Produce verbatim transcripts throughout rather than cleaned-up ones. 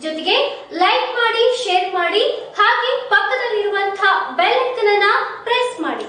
ಜೊತೆಗೆ ಲೈಕ್ ಮಾಡಿ, ಶೇರ್ ಮಾಡಿ, ಹಾಗೆ ಪಕ್ಕದಲ್ಲಿರುವಂತಹ ಬೆಲ್ ಐಕಾನ್ ಅನ್ನು ಪ್ರೆಸ್ ಮಾಡಿ.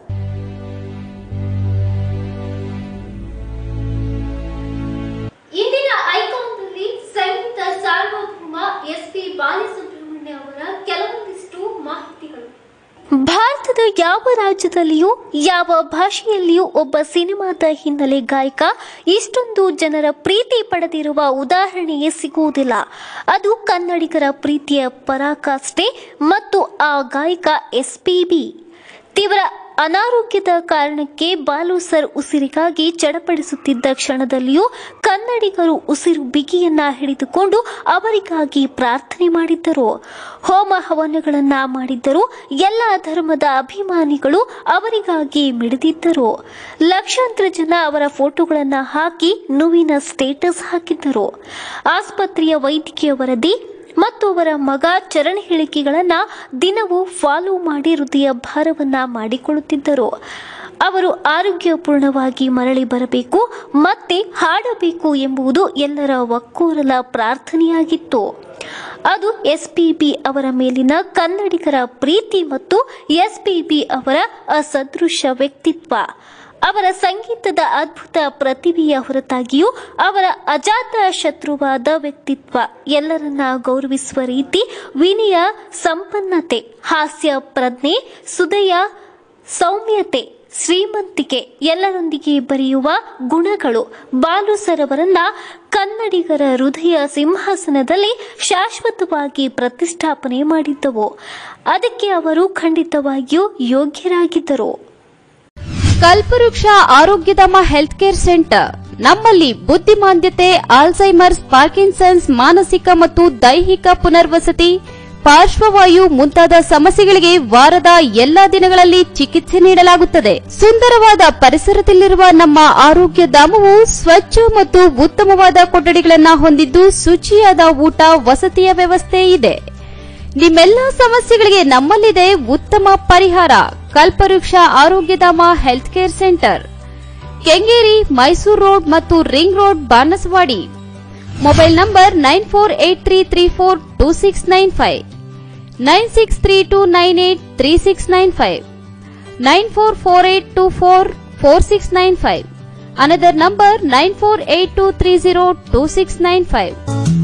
ಇಂದಿನ ಐಕಾನ್ನಲ್ಲಿ ಸಂಯುಕ್ತ ಸಾರ್ವಭೌಮ ಎಸ್ ಪಿ ಬಾಲಸುಬ್ರಹ್ಮಣ್ಯ ಅವರ ಕೆಲವೊಂದಿಷ್ಟು ಮಾಹಿತಿಗಳು. ಭಾರತದ ಯಾವ ರಾಜ್ಯದಲ್ಲಿಯೂ ಯಾವ ಭಾಷೆಯಲ್ಲಿಯೂ ಒಬ್ಬ ಸಿನಿಮಾದ ಹಿನ್ನೆಲೆ ಗಾಯಕ ಇಷ್ಟೊಂದು ಜನರ ಪ್ರೀತಿ ಪಡೆದಿರುವ ಉದಾಹರಣೆಯೇ ಸಿಗುವುದಿಲ್ಲ. ಅದು ಕನ್ನಡಿಗರ ಪ್ರೀತಿಯ ಪರಾಕಾಷ್ಠೆ ಮತ್ತು ಆ ಗಾಯಕ ಎಸ್ ಪಿ ಬಿ. ತೀವ್ರ ಅನಾರೋಗ್ಯದ ಕಾರಣಕ್ಕೆ ಬಾಲು ಸರ್ ಉಸಿರಿಗಾಗಿ ಚಡಪಡಿಸುತ್ತಿದ್ದ ಕ್ಷಣದಲ್ಲಿಯೂ ಕನ್ನಡಿಗರು ಉಸಿರು ಬಿಗಿಯನ್ನ ಹಿಡಿದುಕೊಂಡು ಅವರಿಗಾಗಿ ಪ್ರಾರ್ಥನೆ ಮಾಡಿದ್ದರು. ಹೋಮ ಹವನಗಳನ್ನ ಮಾಡಿದ್ದರು. ಎಲ್ಲ ಧರ್ಮದ ಅಭಿಮಾನಿಗಳು ಅವರಿಗಾಗಿ ಮಿಡಿದಿದ್ದರು. ಲಕ್ಷಾಂತರ ಜನ ಅವರ ಫೋಟೋಗಳನ್ನ ಹಾಕಿ ನೋವಿನ ಸ್ಟೇಟಸ್ ಹಾಕಿದ್ದರು. ಆಸ್ಪತ್ರೆಯ ವೈದ್ಯಕೀಯ ವರದಿ ಮತ್ತು ಅವರ ಮಗ ಚರಣ ಹೇಳಿಕೆಗಳನ್ನು ದಿನವೂ ಫಾಲೋ ಮಾಡಿ ಹೃದಯ ಭಾರವನ್ನ ಮಾಡಿಕೊಳ್ಳುತ್ತಿದ್ದರು. ಅವರು ಆರೋಗ್ಯಪೂರ್ಣವಾಗಿ ಮರಳಿ ಬರಬೇಕು, ಮತ್ತೆ ಹಾಡಬೇಕು ಎಂಬುದು ಎಲ್ಲರ ಒಕ್ಕೊರಲ ಪ್ರಾರ್ಥನೆಯಾಗಿತ್ತು. ಅದು ಎಸ್ ಪಿ ಬಿ ಅವರ ಮೇಲಿನ ಕನ್ನಡಿಗರ ಪ್ರೀತಿ ಮತ್ತು ಎಸ್ ಪಿ ಬಿ ಅವರ ಅಸದೃಶ ವ್ಯಕ್ತಿತ್ವ. ಅವರ ಸಂಗೀತದ ಅದ್ಭುತ ಪ್ರತಿಭೆಯ ಹೊರತಾಗಿಯೂ ಅವರ ಅಜಾತ ಶತ್ರುವಾದ ವ್ಯಕ್ತಿತ್ವ, ಎಲ್ಲರನ್ನ ಗೌರವಿಸುವ ರೀತಿ, ವಿನಯ ಸಂಪನ್ನತೆ, ಹಾಸ್ಯ ಪ್ರಜ್ಞೆ, ಸುದಯ ಸೌಮ್ಯತೆ, ಶ್ರೀಮಂತಿಕೆ, ಎಲ್ಲರೊಂದಿಗೆ ಬರೆಯುವ ಗುಣಗಳು ಬಾಲು ಸರ್ ಅವರನ್ನ ಕನ್ನಡಿಗರ ಹೃದಯ ಸಿಂಹಾಸನದಲ್ಲಿ ಶಾಶ್ವತವಾಗಿ ಪ್ರತಿಷ್ಠಾಪನೆ ಮಾಡಿದ್ದವು. ಅದಕ್ಕೆ ಅವರು ಖಂಡಿತವಾಗಿಯೂ ಯೋಗ್ಯರಾಗಿದ್ದರು. ಕಲ್ಪವೃಕ್ಷ ಆರೋಗ್ಯಧಾಮ ಹೆಲ್ತ್ ಕೇರ್ ಸೆಂಟರ್. ನಮ್ಮಲ್ಲಿ ಬುದ್ಧಿಮಾಂದ್ಯತೆ, ಆಲ್ಝೈಮರ್ಸ್, ಪಾರ್ಕಿನ್ಸನ್ಸ್, ಮಾನಸಿಕ ಮತ್ತು ದೈಹಿಕ ಪುನರ್ವಸತಿ, ಪಾರ್ಶ್ವವಾಯು ಮುಂತಾದ ಸಮಸ್ಯೆಗಳಿಗೆ ವಾರದ ಎಲ್ಲಾ ದಿನಗಳಲ್ಲಿ ಚಿಕಿತ್ಸೆ ನೀಡಲಾಗುತ್ತದೆ. ಸುಂದರವಾದ ಪರಿಸರದಲ್ಲಿರುವ ನಮ್ಮ ಆರೋಗ್ಯ ಧಾಮವು ಸ್ವಚ್ಛ ಮತ್ತು ಉತ್ತಮವಾದ ಕೊಠಡಿಗಳನ್ನು ಹೊಂದಿದ್ದು ಶುಚಿಯಾದ ಊಟ, ವಸತಿಯ ವ್ಯವಸ್ಥೆ ಇದೆ. ನಿಮ್ಮೆಲ್ಲ ಸಮಸ್ಯೆಗಳಿಗೆ ನಮ್ಮಲ್ಲಿದೆ ಉತ್ತಮ ಪರಿಹಾರ. Kalpavriksha Arogyadhama health care centre, Kengeri, Mysuru road ಮತ್ತು ring road, Banaswadi. Mobile number nine four eight three three four two six nine five, nine six three two nine eight three six nine five, nine four four eight two four four six nine five. Another number nine four eight two three zero two six nine five.